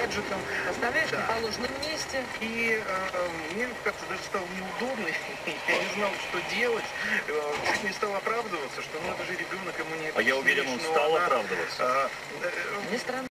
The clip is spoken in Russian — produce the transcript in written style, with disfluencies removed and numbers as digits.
гаджетом. Оставляешь Да. на положенном месте. И мне как-то даже стало неудобно, я не знал, что делать. Чуть не стал оправдываться, что ну это же ребенок, ему не А я уверен, он объяснишь, но стал она, оправдываться. Мне странно.